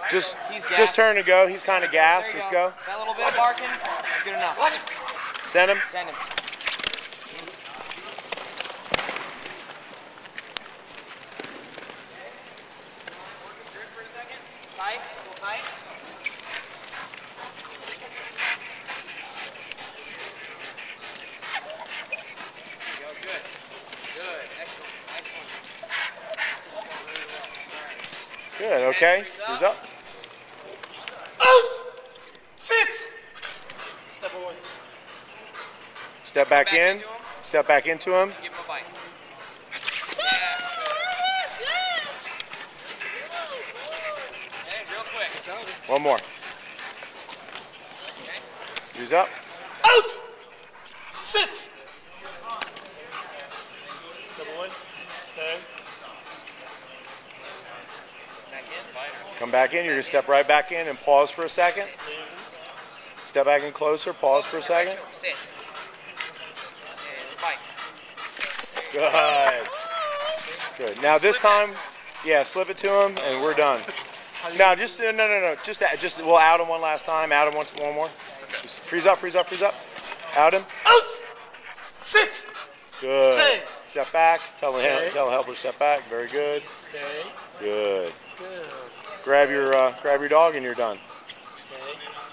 Just turn and go. He's kind of gassed. Just go. That little bit of barking, good enough. Send him. Send him. For a second. Tight. Pull tight. There you go. Good. Good. Excellent. Excellent. This is going really well. All right. Good. Okay. He's up. Out! Sit! Step away. Step back in. Step back into him. Give him a bite. Yes! Hey, real quick. One more. He's up. Out! Sit! Step away. Stay. Come back in. You're going to step right back in and pause for a second. Step back in closer. Pause for a second. Sit. Bite. Good. Good. Now this time, yeah, slip it to him, and we're done. No, just no. Just we'll out him one last time. Out him one more. Just freeze up. Out him. Out! Sit! Good. Stay. Step back. Tell the Stay. helper step back. Very good. Stay. Good. Good. Grab your dog, and you're done. Stay.